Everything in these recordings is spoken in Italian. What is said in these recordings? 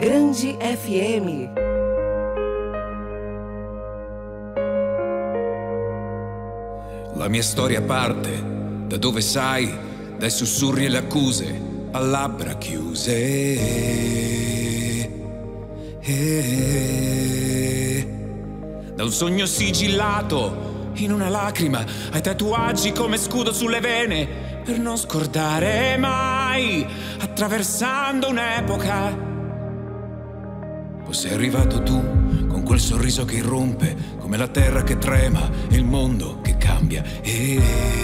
Grande FM. La mia storia parte da dove sai, dai sussurri e le accuse a labbra chiuse. Da un sogno sigillato in una lacrima, ai tatuaggi come scudo sulle vene, per non scordare mai, attraversando un'epoca. Poi sei arrivato tu, con quel sorriso che irrompe, come la terra che trema e il mondo che cambia. E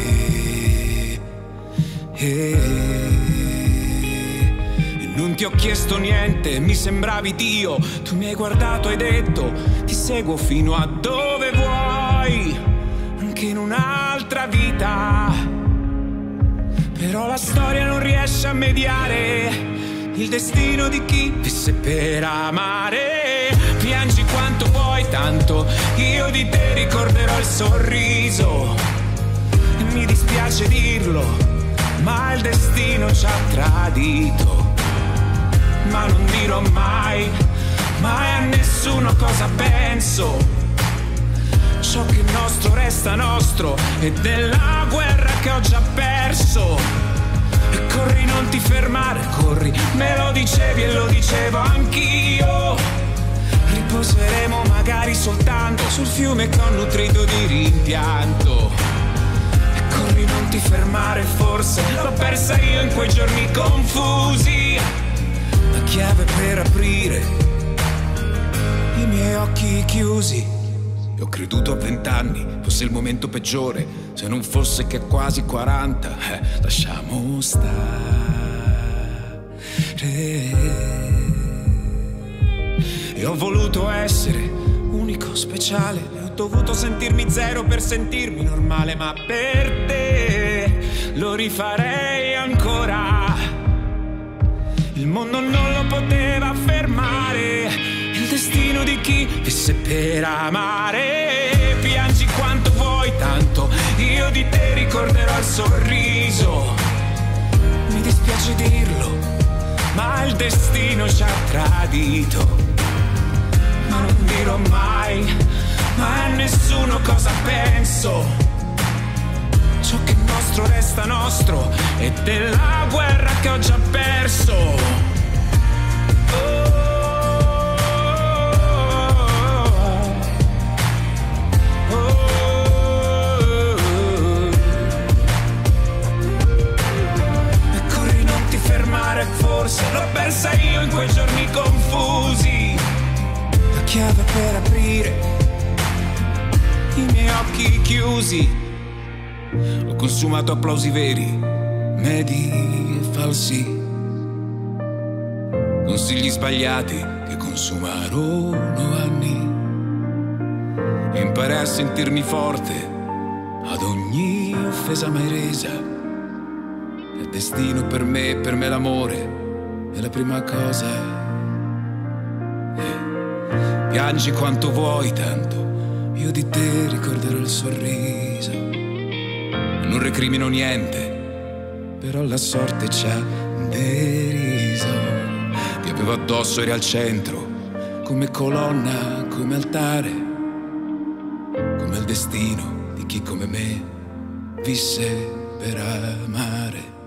non ti ho chiesto niente, mi sembravi Dio. Tu mi hai guardato e hai detto: ti seguo fino a dove vuoi, anche in un'altra vita. Però la storia non riesce a mediare il destino di chi visse per amare. Piangi quanto vuoi, tanto io di te ricorderò il sorriso. E mi dispiace dirlo, ma il destino ci ha tradito. Ma non dirò mai, mai a nessuno cosa penso. Ciò che è nostro resta nostro, e della guerra che ho già perso. E corri, non ti fermare, corri, me lo dicevi e lo dicevo anch'io. Riposeremo magari soltanto sul fiume che ho nutrito di rimpianto. E corri, non ti fermare, forse l'ho persa io in quei giorni confusi. La chiave per aprire i miei occhi chiusi. E ho creduto a 20 anni fosse il momento peggiore, se non fosse che a quasi 40 lasciamo stare. E ho voluto essere unico, speciale, e ho dovuto sentirmi zero per sentirmi normale. Ma per te lo rifarei ancora. Il mondo non lo poteva fermare, il destino di chi visse per amare. Piangi quanto vuoi, tanto io di te ricorderò il sorriso. Mi dispiace dirlo, ma il destino ci ha tradito. Ma non dirò mai, mai a nessuno cosa penso. Ciò che è nostro resta nostro, e della guerra che ho già perso. E corri, non ti fermare, forse l'ho persa io in quei giorni confusi. La chiave per aprire i miei occhi chiusi. Ho consumato applausi veri, medi e falsi, consigli sbagliati che consumarono anni. E imparai a sentirmi forte ad ogni offesa mai resa. Il destino per me l'amore è la prima cosa. Piangi quanto vuoi, tanto io di te ricorderò il sorriso. Non recrimino niente, però la sorte ci ha deriso. Ti avevo addosso, eri al centro, come colonna, come altare, come il destino di chi come me visse per amare.